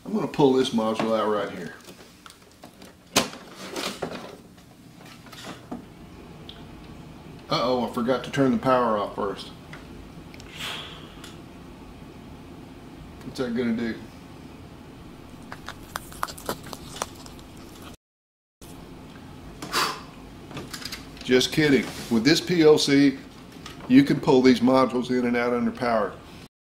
I'm going to pull this module out right here. Uh-oh, I forgot to turn the power off first. What's that going to do? Just kidding. With this PLC, you can pull these modules in and out under power.